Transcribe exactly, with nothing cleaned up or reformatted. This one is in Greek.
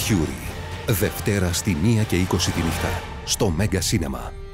Fury. Δευτέρα στη μία και είκοσι τη νύχτα. Στο Μέγκα Σίνεμα.